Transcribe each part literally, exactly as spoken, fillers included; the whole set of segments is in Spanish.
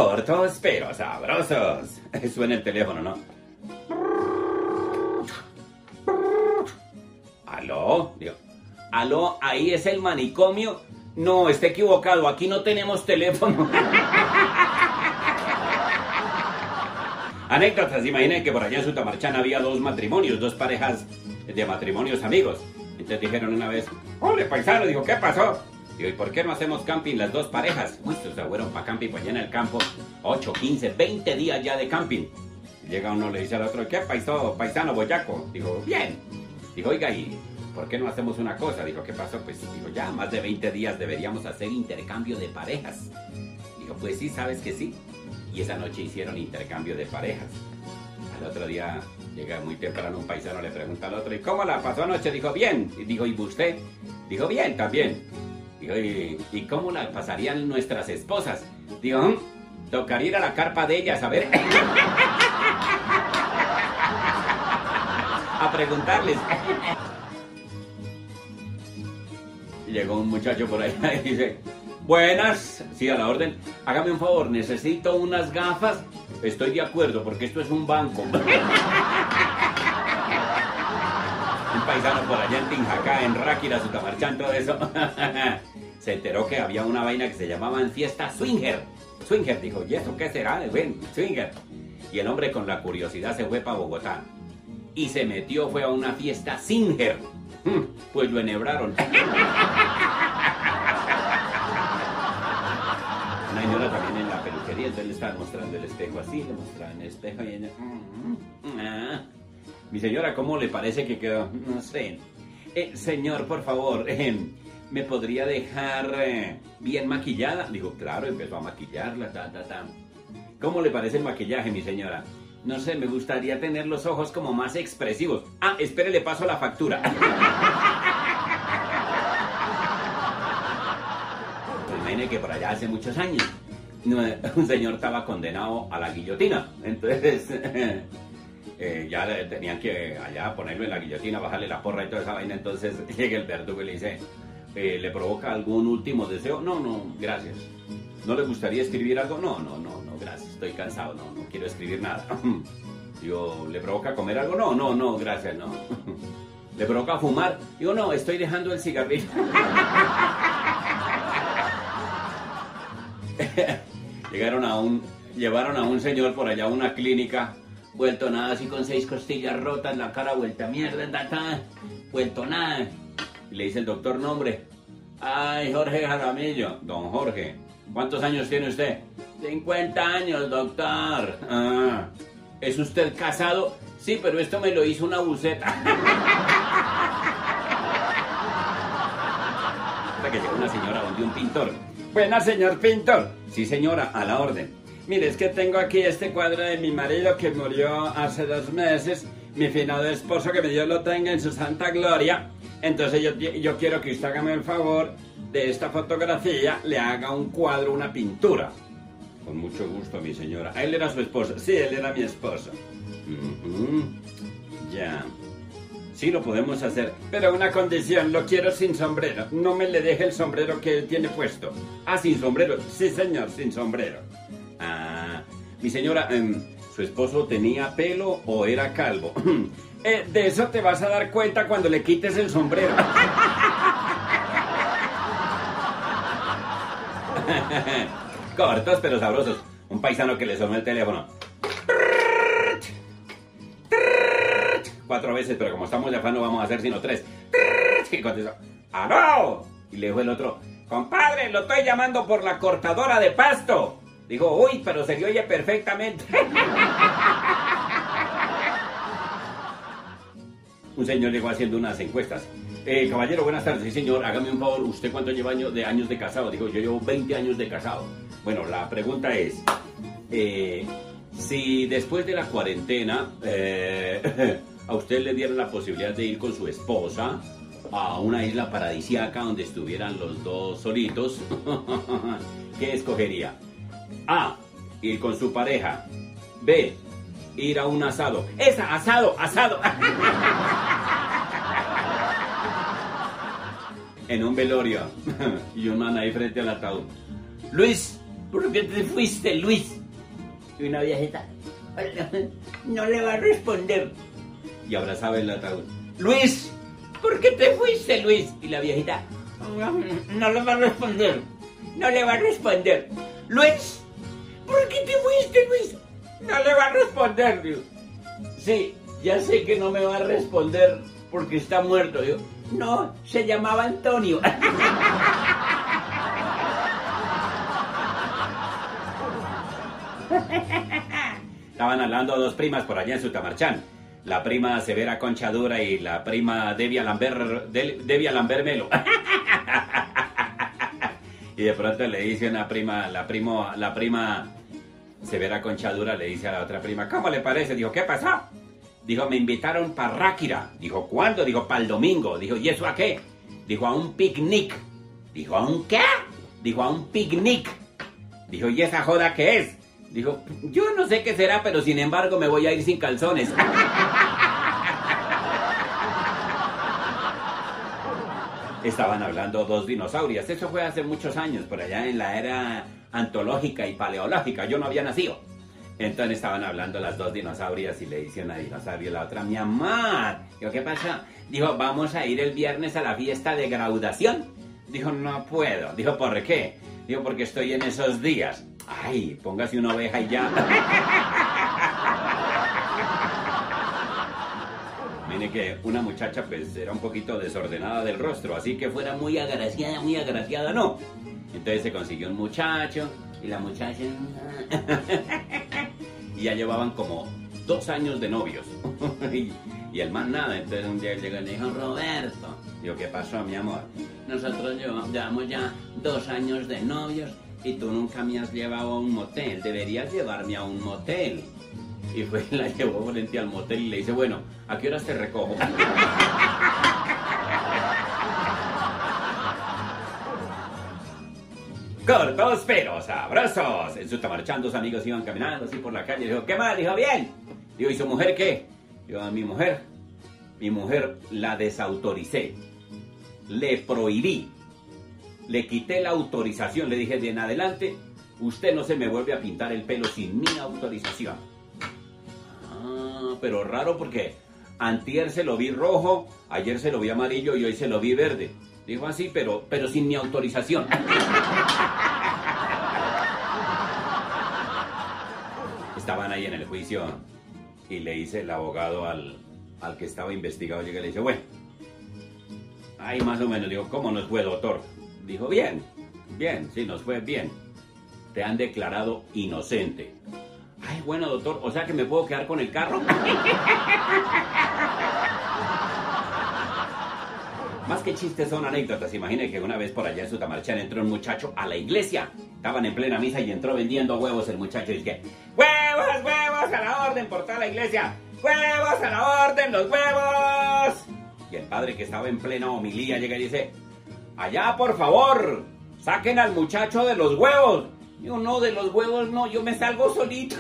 Cortos pero sabrosos. Suena el teléfono, ¿no? ¿Aló? Digo, ¿aló? ¿Ahí es el manicomio? No, está equivocado, aquí no tenemos teléfono. Anécdotas, imaginen que por allá en Sutamarchán había dos matrimonios, dos parejas de matrimonios amigos. Entonces dijeron una vez, ¡ole, paisano! Dijo, ¿qué pasó? Digo, ¿y por qué no hacemos camping las dos parejas? Uy, se fueron para camping, pues allá en el campo, ocho, quince, veinte días ya de camping. Llega uno, le dice al otro, ¿qué paisano, paisano boyaco? Dijo, bien. Dijo, oiga, ¿y por qué no hacemos una cosa? Dijo, ¿qué pasó? Pues dijo, ya, más de veinte días deberíamos hacer intercambio de parejas. Dijo, pues sí, sabes que sí. Y esa noche hicieron intercambio de parejas. Al otro día llega muy temprano un paisano, le pregunta al otro, ¿y cómo la pasó anoche? Dijo, bien. Y dijo, ¿y usted? Dijo, bien, también. Dijo, ¿y, ¿y cómo la pasarían nuestras esposas? Dijo, ¿hm? Tocaría ir a la carpa de ellas, a ver. A preguntarles. Y llegó un muchacho por allá y dice, buenas, sí, a la orden, hágame un favor, necesito unas gafas. Estoy de acuerdo, porque esto es un banco. Un paisano por allá en Tinjacá, en Ráquira, Sutamarchán, todo eso, se enteró que había una vaina que se llamaban fiesta swinger. Swinger, dijo, ¿y eso qué será? Ven, swinger. Y el hombre con la curiosidad se fue para Bogotá. Y se metió, fue a una fiesta singer. Pues lo enhebraron. Una señora también en la peluquería, entonces le estaban mostrando el espejo así, le mostraban el espejo y ella... Ah. Mi señora, ¿cómo le parece que quedó? No sé. Eh, señor, por favor, eh, ¿me podría dejar eh, bien maquillada? Dijo, claro, empezó a maquillarla, ta, ta, ta. ¿Cómo le parece el maquillaje, mi señora? No sé, me gustaría tener los ojos como más expresivos. Ah, espere, le paso la factura. Pues imagine que por allá hace muchos años un señor estaba condenado a la guillotina. Entonces eh, ya le tenían que allá ponerlo en la guillotina, bajarle la porra y toda esa vaina. Entonces llega el verdugo y le dice, eh, ¿le provoca algún último deseo? No, no, gracias. ¿No le gustaría escribir algo? No, no, no, no, gracias, estoy cansado, no, no quiero escribir nada. Digo, ¿le provoca comer algo? No, no, no, gracias, no. ¿Le provoca fumar? Digo, no, estoy dejando el cigarrillo. Llegaron a un, llevaron a un señor por allá a una clínica, vuelto nada, así con seis costillas rotas, la cara vuelta mierda, ta, ta, vuelto nada. Y le dice el doctor, nombre. Ay, Jorge Jaramillo. Don Jorge. ¿Cuántos años tiene usted? cincuenta años, doctor. Ah, ¿es usted casado? Sí, pero esto me lo hizo una buceta. Hasta que llegó una señora donde un pintor. Buenas, señor pintor. Sí, señora, a la orden. Mire, es que tengo aquí este cuadro de mi marido que murió hace dos meses. Mi finado esposo, que Dios lo tenga en su santa gloria. Entonces yo, yo quiero que usted hágame el favor de esta fotografía, le haga un cuadro, una pintura. Con mucho gusto, mi señora. Él era su esposo. Sí, él era mi esposo. Uh-huh. Ya. Sí, lo podemos hacer. Pero una condición, lo quiero sin sombrero. No me le deje el sombrero que él tiene puesto. Ah, sin sombrero. Sí, señor, sin sombrero. Ah, mi señora, eh, ¿su esposo tenía pelo o era calvo? eh, de eso te vas a dar cuenta cuando le quites el sombrero. Cortos pero sabrosos. Un paisano que le sonó el teléfono cuatro veces, pero como estamos de afán no vamos a hacer sino tres. Y contestó, ¡aló! Y le dijo el otro, compadre, lo estoy llamando por la cortadora de pasto. Dijo, uy, pero se le oye perfectamente. Un señor llegó haciendo unas encuestas. Eh, caballero, buenas tardes. Sí, señor, hágame un favor. ¿Usted cuánto lleva año, de años de casado? Digo, yo llevo veinte años de casado. Bueno, la pregunta es, eh, si después de la cuarentena eh, a usted le dieran la posibilidad de ir con su esposa a una isla paradisíaca donde estuvieran los dos solitos, ¿qué escogería? A, ir con su pareja. B, ir a un asado. ¡Esa, asado, asado! En un velorio y un man ahí frente al ataúd. Luis, ¿por qué te fuiste, Luis? Y una viejita, no le va a responder. Y abrazaba el ataúd. Luis, ¿por qué te fuiste, Luis? Y la viejita, no, no le va a responder, no le va a responder. Luis, ¿por qué te fuiste, Luis? No le va a responder, digo. Sí, ya sé que no me va a responder porque está muerto, digo. No, se llamaba Antonio. Estaban hablando dos primas por allá en Sutamarchán. La prima Severa Conchadura y la prima Devia Lambert, De, Devia Lambert Melo. Y de pronto le dice una prima, la, primo, la prima Severa Conchadura le dice a la otra prima, ¿cómo le parece? Dijo, ¿qué pasó? Dijo, me invitaron para Ráquira. Dijo, ¿cuándo? Dijo, para el domingo. Dijo, ¿y eso a qué? Dijo, a un picnic. Dijo, ¿a un qué? Dijo, a un picnic. Dijo, ¿y esa joda qué es? Dijo, yo no sé qué será, pero sin embargo me voy a ir sin calzones. Estaban hablando dos dinosaurios. Eso fue hace muchos años, por allá en la era antológica y paleológica. Yo no había nacido. Entonces estaban hablando las dos dinosaurias y le dice una dinosaurio a la otra, mi amor. Dijo, ¿qué pasa? Dijo, vamos a ir el viernes a la fiesta de graduación. Dijo, no puedo. Dijo, ¿por qué? Dijo, porque estoy en esos días. Ay, póngase una oveja y ya. Mire que una muchacha pues era un poquito desordenada del rostro, así que fuera muy agraciada, muy agraciada, no. Entonces se consiguió un muchacho y la muchacha... y ya llevaban como dos años de novios. y, y el man nada, entonces un día llegó y le dijo, Roberto. Digo, ¿qué pasó, mi amor? Nosotros llevamos ya dos años de novios y tú nunca me has llevado a un motel. Deberías llevarme a un motel. Y fue, la llevó frente al motel y le dice, bueno, ¿a qué horas te recojo? Cortos pero sabrosos. En Sutamarchán dos amigos iban caminando así por la calle. Dijo, ¿qué más? Dijo, bien. Dijo, ¿y su mujer qué? Dijo, a mi mujer, mi mujer la desautoricé. Le prohibí. Le quité la autorización. Le dije, de en adelante, usted no se me vuelve a pintar el pelo sin mi autorización. Ah, pero raro porque antier se lo vi rojo, ayer se lo vi amarillo y hoy se lo vi verde. Dijo así, pero, pero sin mi autorización. Estaban ahí en el juicio y le dice el abogado al, al que estaba investigado, llega y le dice, bueno, ahí más o menos, digo, ¿cómo nos fue, doctor? Dijo, bien, bien, sí, nos fue bien. Te han declarado inocente. Ay, bueno, doctor, o sea que me puedo quedar con el carro. Más que chistes son anécdotas. Imaginen que una vez por allá en Sutamarchán entró un muchacho a la iglesia. Estaban en plena misa y entró vendiendo huevos el muchacho. Y dice, ¡huevos, huevos a la orden por toda la iglesia! ¡Huevos a la orden, los huevos! Y el padre, que estaba en plena homilía, llega y dice, allá, por favor, saquen al muchacho de los huevos. Yo, no, de los huevos no, yo me salgo solito.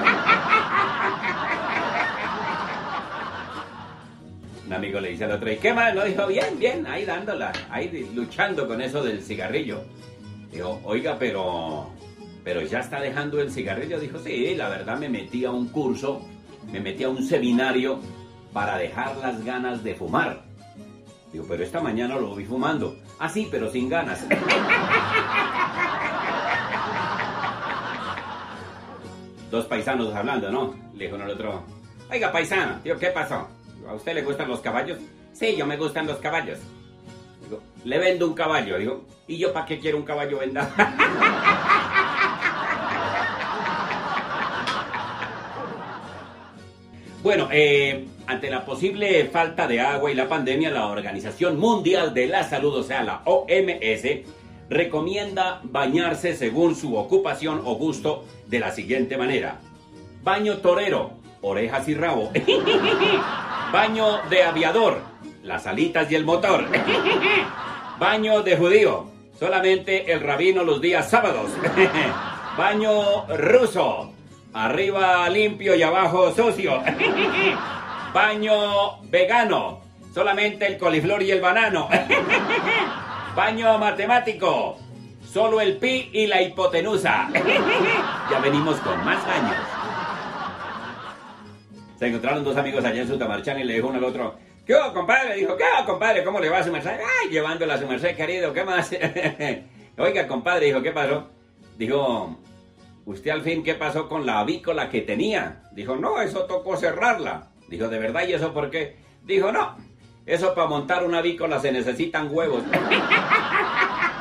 Un amigo le dice al otro, ¿y qué más? No, dijo, bien, bien, ahí dándola, ahí luchando con eso del cigarrillo. Dijo, oiga, pero, pero ya está dejando el cigarrillo. Dijo, sí, la verdad me metí a un curso, me metí a un seminario para dejar las ganas de fumar. Digo, pero esta mañana lo vi fumando. Ah, sí, pero sin ganas. Dos paisanos hablando, ¿no? Le dijo al otro, oiga, paisano, tío, ¿qué pasó? ¿A usted le gustan los caballos? Sí, yo me gustan los caballos. Digo, le vendo un caballo. Digo, ¿y yo para qué quiero un caballo vendado? Bueno, eh, ante la posible falta de agua y la pandemia, la Organización Mundial de la Salud, o sea, la O M S, recomienda bañarse según su ocupación o gusto de la siguiente manera. Baño torero, orejas y rabo. Baño de aviador, las alitas y el motor. Baño de judío, solamente el rabino los días sábados. Baño ruso, arriba limpio y abajo sucio. Baño vegano, solamente el coliflor y el banano. Baño matemático, solo el pi y la hipotenusa. Ya venimos con más años. Se encontraron dos amigos allá en Sutamarchán y le dijo uno al otro: ¿qué hubo, compadre? Dijo: ¿qué hubo, compadre? ¿Cómo le va a su merced? Ay, llevándola a su merced, querido, ¿qué más? Oiga, compadre, dijo: ¿qué pasó? Dijo: ¿usted al fin qué pasó con la avícola que tenía? Dijo: no, eso tocó cerrarla. Dijo: ¿de verdad? ¿Y eso por qué? Dijo: no, eso para montar una avícola se necesitan huevos.